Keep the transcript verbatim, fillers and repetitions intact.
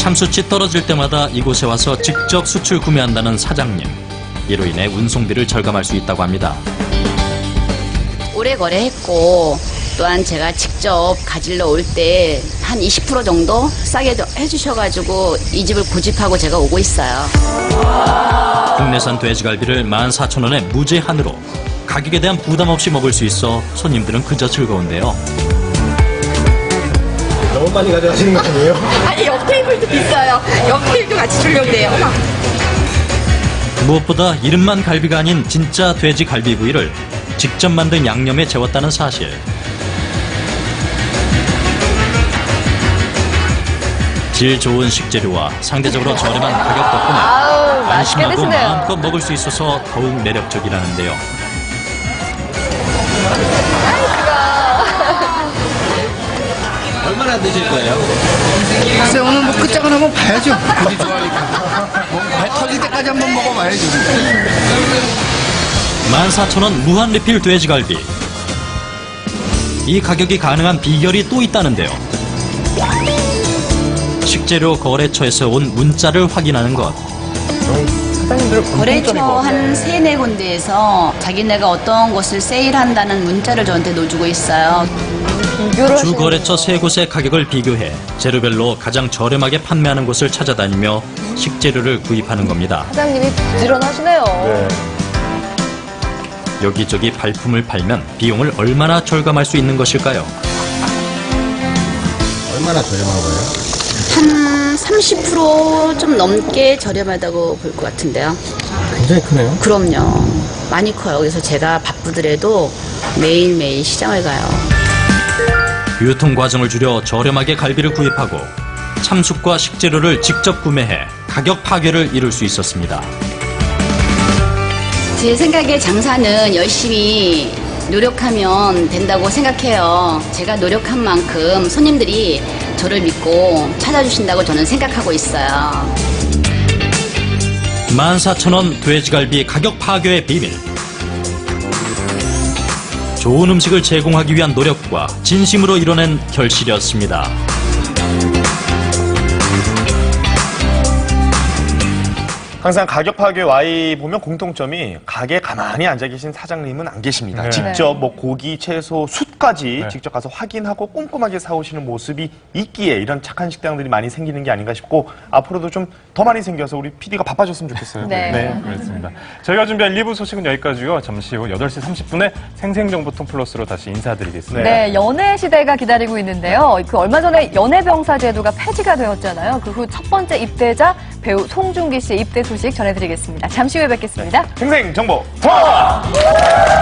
참숯이 떨어질 때마다 이곳에 와서 직접 숯을 구매한다는 사장님. 이로 인해 운송비를 절감할 수 있다고 합니다. 오래 거래했고 또한 제가 직접 가지러 올 때 한 이십 퍼센트 정도 싸게 해주셔가지고 이 집을 고집하고 제가 오고 있어요. 국내산 돼지갈비를 만 사천 원에 무제한으로 가격에 대한 부담 없이 먹을 수 있어 손님들은 그저 즐거운데요. 너무 많이 가져가시는 거 아니에요? 아니, 옆 테이블도 있어요. 옆 테이블도 같이 주려고 해요. 무엇보다 이름만 갈비가 아닌 진짜 돼지 갈비구이를 직접 만든 양념에 재웠다는 사실. 질 좋은 식재료와 상대적으로 저렴한 가격 덕분에 아우, 맛있게 안심하고 드시네요. 마음껏 먹을 수 있어서 더욱 매력적이라는데요. 얼마나 드실 거예요? 글쎄 오늘 뭐 끝장을 한번 봐야죠. 그리 좋아하니까. 배 터질 때까지 한번 먹어봐야죠. 만 사천 원 무한 리필 돼지갈비. 이 가격이 가능한 비결이 또 있다는데요. 식재료 거래처에서 온 문자를 확인하는 것. 거래처 한 세네 군데에서 자기네가 어떤 것을 세일한다는 문자를 저한테 넣어주고 있어요. 주 거래처 세 곳의 가격을 비교해 재료별로 가장 저렴하게 판매하는 곳을 찾아다니며 식재료를 구입하는 겁니다. 사장님이 부지런하시네요. 네. 여기저기 발품을 팔면 비용을 얼마나 절감할 수 있는 것일까요? 얼마나 저렴한 거예요? 한 삼십 퍼센트 좀 넘게 저렴하다고 볼 것 같은데요. 굉장히 크네요. 그럼요. 많이 커요. 그래서 제가 바쁘더라도 매일매일 시장을 가요. 유통 과정을 줄여 저렴하게 갈비를 구입하고 참숯과 식재료를 직접 구매해 가격 파괴를 이룰 수 있었습니다. 제 생각에 장사는 열심히 노력하면 된다고 생각해요. 제가 노력한 만큼 손님들이 저를 믿고 찾아주신다고 저는 생각하고 있어요. 만 사천 원 돼지갈비 가격 파괴의 비밀. 좋은 음식을 제공하기 위한 노력과 진심으로 이뤄낸 결실이었습니다. 항상 가격 파괴 와이 보면 공통점이 가게에 가만히 앉아 계신 사장님은 안 계십니다. 네. 직접 뭐 고기, 채소, 숯까지 네. 직접 가서 확인하고 꼼꼼하게 사오시는 모습이 있기에 이런 착한 식당들이 많이 생기는 게 아닌가 싶고 앞으로도 좀 더 많이 생겨서 우리 피디가 바빠졌으면 좋겠어요. 네. 그렇습니다. 저희가 준비한 일 부 소식은 여기까지요. 잠시 후 여덟 시 삼십 분에 생생정보통 플러스로 다시 인사드리겠습니다. 네, 연애 시대가 기다리고 있는데요. 그 얼마 전에 연애병사 제도가 폐지가 되었잖아요. 그 후 첫 번째 입대자 배우 송중기 씨의 입대 소식 전해드리겠습니다. 잠시 후에 뵙겠습니다. 생생 정보 통화!